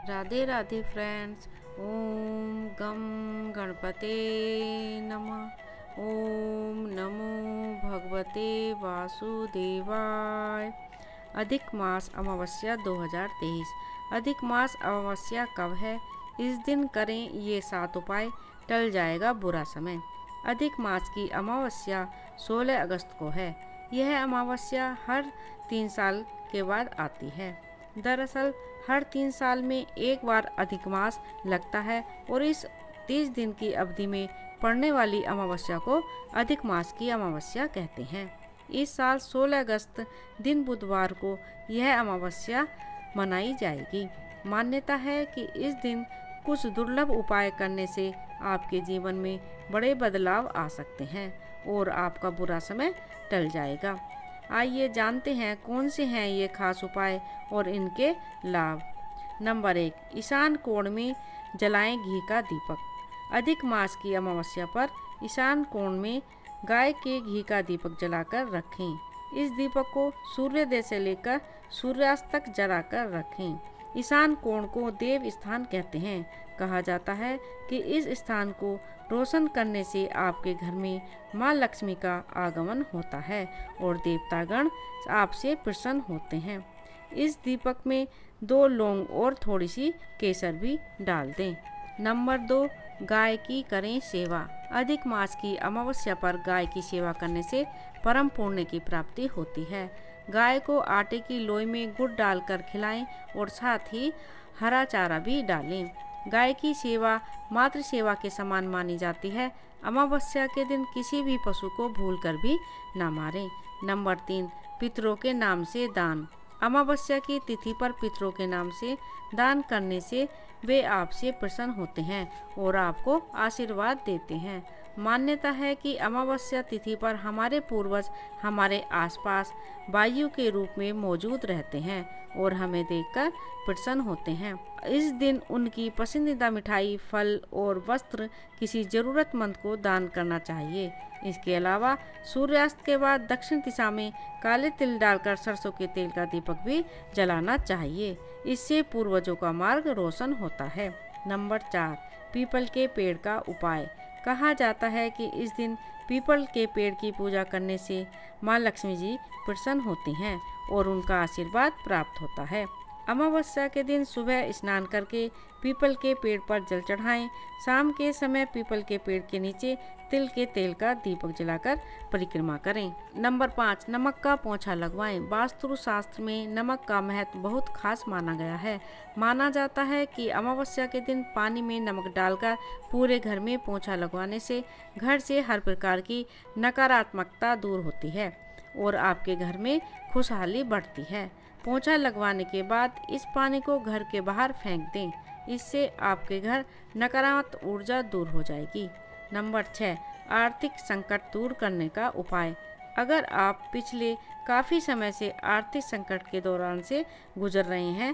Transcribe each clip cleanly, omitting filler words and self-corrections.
Radhe Radhe friends. Om गम गणपते नमः। ओम नमो भगवते वासुदेवाय। अधिक मास अमावस्या 2023। अधिक मास अमावस्या कब है? इस दिन करें ये 7 उपाय, टल जाएगा बुरा समय। अधिक मास की अमावस्या 16 अगस्त को है। यह अमावस्या हर 3 साल के बाद आती है। दरअसल हर 3 साल में एक बार अधिक मास लगता है और इस 30 दिन की अवधि में पड़ने वाली अमावस्या को अधिक मास की अमावस्या कहते हैं। इस साल 16 अगस्त दिन बुधवार को यह अमावस्या मनाई जाएगी। मान्यता है कि इस दिन कुछ दुर्लभ उपाय करने से आपके जीवन में बड़े बदलाव आ सकते हैं और आपका बुरा समय टल जाएगा। आइए जानते हैं कौन से हैं ये खास उपाय और इनके लाभ। नंबर 1, ईशान कोण में जलाएं घी का दीपक। अधिक मास की अमावस्या पर ईशान कोण में गाय के घी का दीपक जलाकर रखें। इस दीपक को सूर्योदय से लेकर सूर्यास्त तक जलाकर रखें। ईशान कोण को देव स्थान कहते हैं। कहा जाता है कि इस स्थान को रोशन करने से आपके घर में माँ लक्ष्मी का आगमन होता है और देवतागण आपसे प्रसन्न होते हैं। इस दीपक में 2 लौंग और थोड़ी सी केसर भी डाल दें। नंबर 2, गाय की करें सेवा। अधिक मास की अमावस्या पर गाय की सेवा करने से परम पुण्य की प्राप्ति होती है। गाय को आटे की लोई में गुड़ डालकर खिलाएं और साथ ही हरा चारा भी डालें। गाय की सेवा मातृ सेवा के समान मानी जाती है। अमावस्या के दिन किसी भी पशु को भूलकर भी ना मारें। नंबर 3, पितरों के नाम से दान। अमावस्या की तिथि पर पितरों के नाम से दान करने से वे आपसे प्रसन्न होते हैं और आपको आशीर्वाद देते हैं। मान्यता है कि अमावस्या तिथि पर हमारे पूर्वज हमारे आसपास वायु के रूप में मौजूद रहते हैं और हमें देखकर प्रसन्न होते हैं। इस दिन उनकी पसंदीदा मिठाई, फल और वस्त्र किसी जरूरतमंद को दान करना चाहिए। इसके अलावा सूर्यास्त के बाद दक्षिण दिशा में काले तिल डालकर सरसों के तेल का दीपक भी जलाना चाहिए। इससे पूर्वजों का मार्ग रोशन होता है। नंबर 4, पीपल के पेड़ का उपाय। कहा जाता है कि इस दिन पीपल के पेड़ की पूजा करने से माँ लक्ष्मी जी प्रसन्न होती हैं और उनका आशीर्वाद प्राप्त होता है। अमावस्या के दिन सुबह स्नान करके पीपल के पेड़ पर जल चढ़ाएं। शाम के समय पीपल के पेड़ के नीचे तिल के तेल का दीपक जलाकर परिक्रमा करें। नंबर 5, नमक का पोंछा लगवाएं। वास्तु शास्त्र में नमक का महत्व बहुत खास माना गया है। माना जाता है कि अमावस्या के दिन पानी में नमक डालकर पूरे घर में पोंछा लगवाने से घर से हर प्रकार की नकारात्मकता दूर होती है और आपके घर में खुशहाली बढ़ती है। पोंछा लगवाने के बाद इस पानी को घर के बाहर फेंक दें। इससे आपके घर नकारात्मक ऊर्जा दूर हो जाएगी। नंबर 6, आर्थिक संकट दूर करने का उपाय। अगर आप पिछले काफ़ी समय से आर्थिक संकट के दौरान से गुजर रहे हैं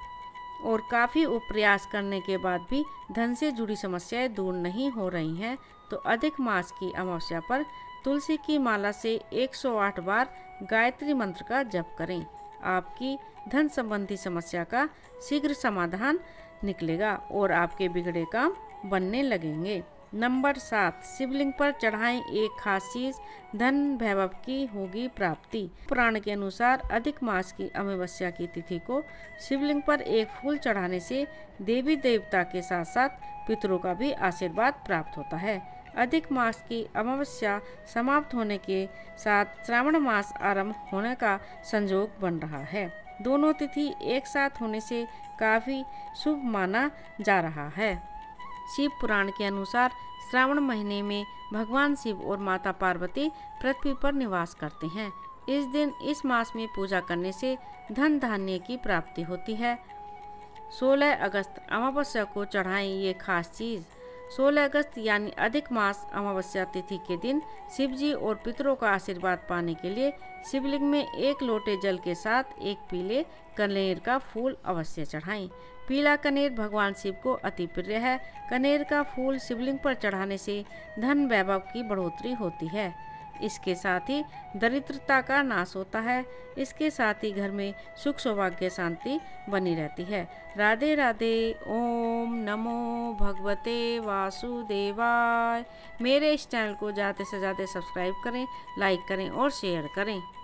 और काफ़ी प्रयास करने के बाद भी धन से जुड़ी समस्याएं दूर नहीं हो रही हैं, तो अधिक मास की अमावस्या पर तुलसी की माला से 108 बार गायत्री मंत्र का जप करें। आपकी धन संबंधी समस्या का शीघ्र समाधान निकलेगा और आपके बिगड़े काम बनने लगेंगे। नंबर 7, शिवलिंग पर चढ़ाएं एक खास चीज, धन वैभव की होगी प्राप्ति। पुराण के अनुसार अधिक मास की अमावस्या की तिथि को शिवलिंग पर एक फूल चढ़ाने से देवी देवता के साथ साथ पितरों का भी आशीर्वाद प्राप्त होता है। अधिक मास की अमावस्या समाप्त होने के साथ श्रावण मास आरंभ होने का संयोग बन रहा है। दोनों तिथि एक साथ होने से काफी शुभ माना जा रहा है। शिव पुराण के अनुसार श्रावण महीने में भगवान शिव और माता पार्वती पृथ्वी पर निवास करते हैं। इस दिन इस मास में पूजा करने से धन धान्य की प्राप्ति होती है। 16 अगस्त अमावस्या को चढ़ाएं ये खास चीज़। 16 अगस्त यानी अधिक मास अमावस्या तिथि के दिन शिवजी और पितरों का आशीर्वाद पाने के लिए शिवलिंग में 1 लोटे जल के साथ एक पीले कनेर का फूल अवश्य चढ़ाएं। पीला कनेर भगवान शिव को अति प्रिय है। कनेर का फूल शिवलिंग पर चढ़ाने से धन वैभव की बढ़ोतरी होती है। इसके साथ ही दरिद्रता का नाश होता है। इसके साथ ही घर में सुख सौभाग्य शांति बनी रहती है। राधे राधे। ओम नमो भगवते वासुदेवाय। मेरे इस चैनल को ज़्यादा से ज़्यादा सब्सक्राइब करें, लाइक करें और शेयर करें।